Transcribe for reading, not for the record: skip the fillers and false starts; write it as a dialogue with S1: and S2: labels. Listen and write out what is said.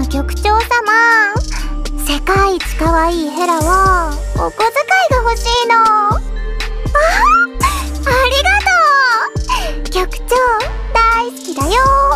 S1: 局長様、世界一可愛いヘラはお小遣いが欲しいの。ありがとう。局長大好きだよ。